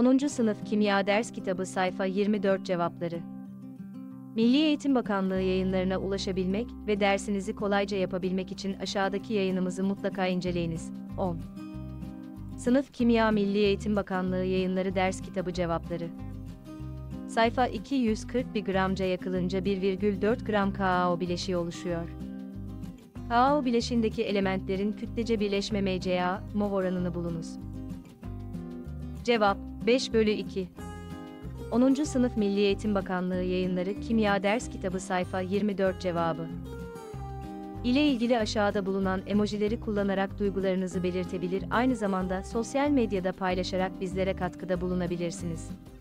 10. Sınıf Kimya Ders Kitabı Sayfa 24 Cevapları. Milli Eğitim Bakanlığı yayınlarına ulaşabilmek ve dersinizi kolayca yapabilmek için aşağıdaki yayınımızı mutlaka inceleyiniz. 10. Sınıf Kimya Milli Eğitim Bakanlığı Yayınları Ders Kitabı Cevapları. Sayfa 241 gramca yakılınca 1,4 gram KAO bileşiği oluşuyor. KAO bileşiğindeki elementlerin kütlece birleşme MCA/mol oranını bulunuz. Cevap 5/2. 10. Sınıf Milli Eğitim Bakanlığı Yayınları Kimya Ders Kitabı Sayfa 24 Cevabı ile ilgili aşağıda bulunan emojileri kullanarak duygularınızı belirtebilir, aynı zamanda sosyal medyada paylaşarak bizlere katkıda bulunabilirsiniz.